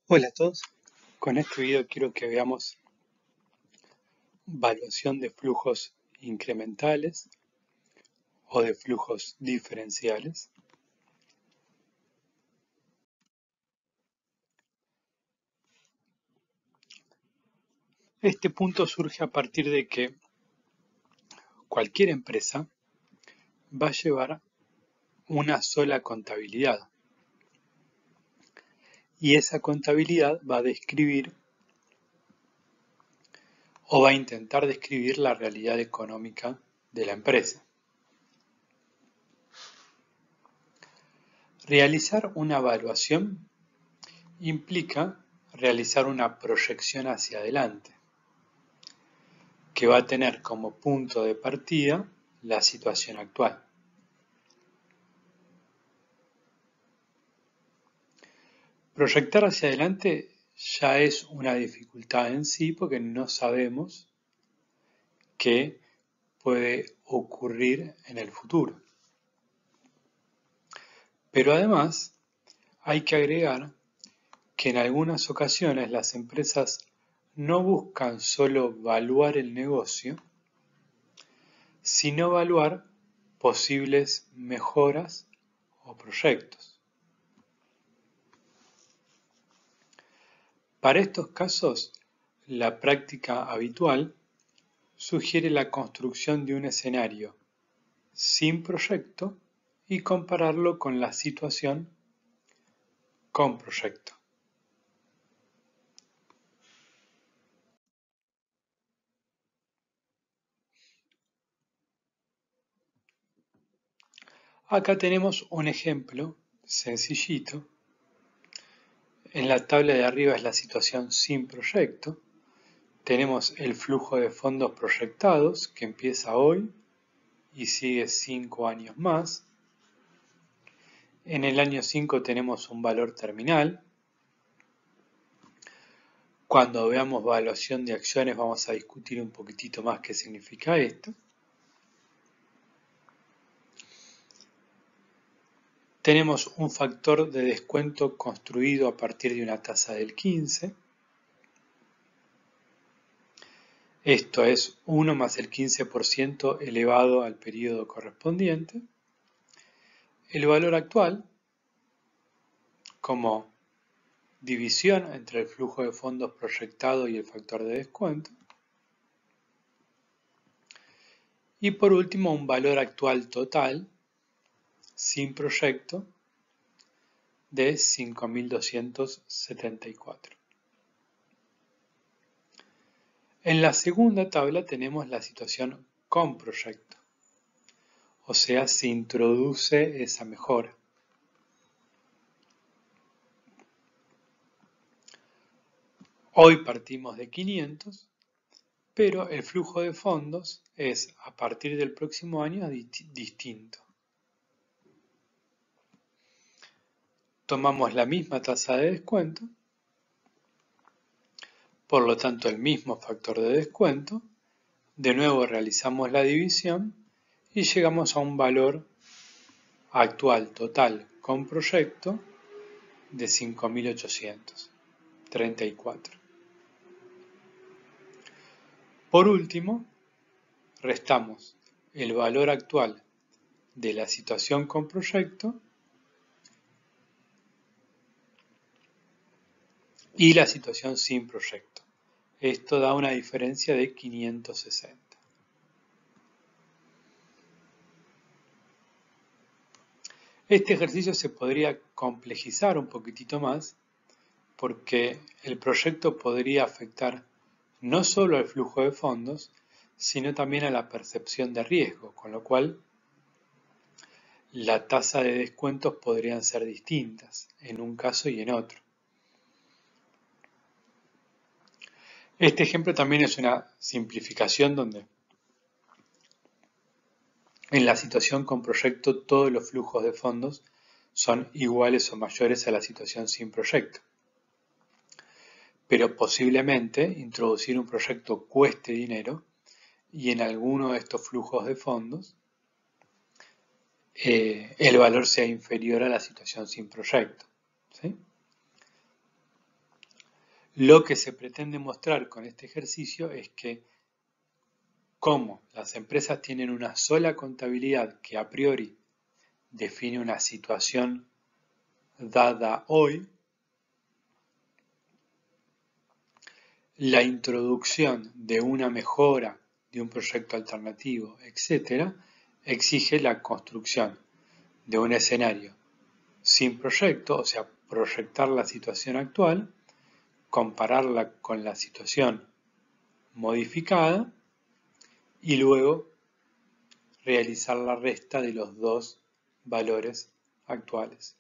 Hola a todos, con este video quiero que veamos evaluación de flujos incrementales o de flujos diferenciales. Este punto surge a partir de que cualquier empresa va a llevar una sola contabilidad y esa contabilidad va a describir o va a intentar describir la realidad económica de la empresa. Realizar una evaluación implica realizar una proyección hacia adelante, que va a tener como punto de partida la situación actual. Proyectar hacia adelante ya es una dificultad en sí porque no sabemos qué puede ocurrir en el futuro. Pero además hay que agregar que en algunas ocasiones las empresas no buscan solo evaluar el negocio, sino evaluar posibles mejoras o proyectos. Para estos casos, la práctica habitual sugiere la construcción de un escenario sin proyecto y compararlo con la situación con proyecto. Acá tenemos un ejemplo sencillito. En la tabla de arriba es la situación sin proyecto. Tenemos el flujo de fondos proyectados que empieza hoy y sigue 5 años más. En el año 5 tenemos un valor terminal. Cuando veamos evaluación de acciones vamos a discutir un poquitito más qué significa esto. Tenemos un factor de descuento construido a partir de una tasa del 15. Esto es 1 más el 15% elevado al periodo correspondiente. El valor actual como división entre el flujo de fondos proyectado y el factor de descuento. Y por último, un valor actual total sin proyecto de 5.274. En la segunda tabla tenemos la situación con proyecto, o sea, se introduce esa mejora. Hoy partimos de 500, pero el flujo de fondos es a partir del próximo año distinto. Tomamos la misma tasa de descuento, por lo tanto el mismo factor de descuento, de nuevo realizamos la división y llegamos a un valor actual total con proyecto de 5.834. Por último, restamos el valor actual de la situación con proyecto y la situación sin proyecto. Esto da una diferencia de 560. Este ejercicio se podría complejizar un poquitito más porque el proyecto podría afectar no solo al flujo de fondos, sino también a la percepción de riesgo, con lo cual la tasa de descuentos podrían ser distintas en un caso y en otro. Este ejemplo también es una simplificación donde en la situación con proyecto todos los flujos de fondos son iguales o mayores a la situación sin proyecto. Pero posiblemente introducir un proyecto cueste dinero y en alguno de estos flujos de fondos el valor sea inferior a la situación sin proyecto, ¿sí? Lo que se pretende mostrar con este ejercicio es que como las empresas tienen una sola contabilidad que a priori define una situación dada hoy, la introducción de una mejora, de un proyecto alternativo, etc., exige la construcción de un escenario sin proyecto, o sea, proyectar la situación actual, compararla con la situación modificada y luego realizar la resta de los dos valores actuales.